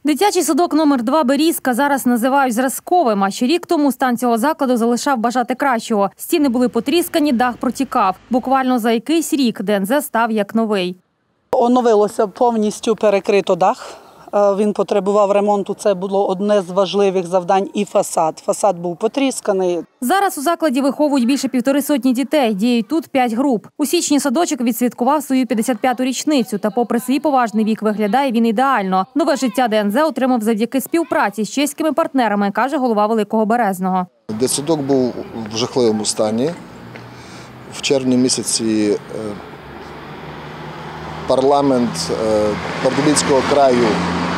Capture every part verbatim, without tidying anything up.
Дитячий садок номер два «Берізка» зараз називають зразковим, а ще рік тому стан цього закладу залишав бажати кращого. Стіни були потріскані, дах протікав. Буквально за якийсь рік Д Н З став як новий. Оновилося, повністю перекрито дах. Він потребував ремонту, це було одне з важливих завдань, і фасад. Фасад був потрісканий. Зараз у закладі виховують більше півтори сотні дітей, діють тут п'ять груп. У січні садочок відсвяткував свою п'ятдесят п'яту річницю, та попри свій поважний вік виглядає він ідеально. Нове життя Д Н З отримав завдяки співпраці з чеськими партнерами, каже голова Великого Березного. Дитсадок був в жахливому стані. В червні місяці парламент Пардубіцького краю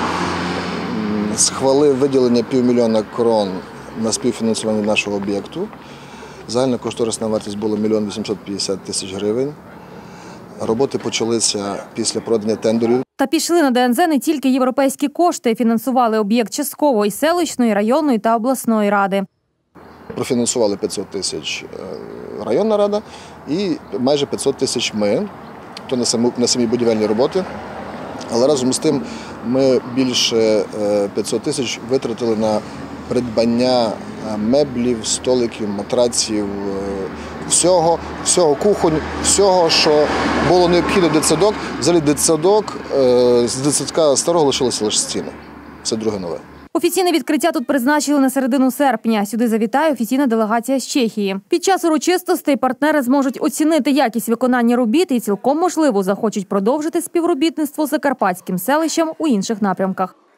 схвалив виділення півмільйона крон на співфінансування нашого об'єкту. Загальна кошторисна вартість була мільйон вісімсот п'ятдесят тисяч гривень. Роботи почалися після проведення тендерів. Та пішли на Д Н З не тільки європейські кошти. Фінансували об'єкт частково і селищної, районної та обласної ради. Профінансували п'ятсот тисяч районна рада і майже п'ятсот тисяч ми, то на самі, на самі будівельні роботи. Але разом з тим ми більше п'ятсот тисяч витратили на придбання меблів, столиків, матраців, всього, всього кухонь, всього, що було необхідно дитсадок. Взагалі дитсадок, з дитсадка старого лишилися лише стіни. Це друге нове. Офіційне відкриття тут призначили на середину серпня. Сюди завітає офіційна делегація з Чехії. Під час урочистостей партнери зможуть оцінити якість виконання робіт і цілком можливо захочуть продовжити співробітництво з закарпатським селищем у інших напрямках.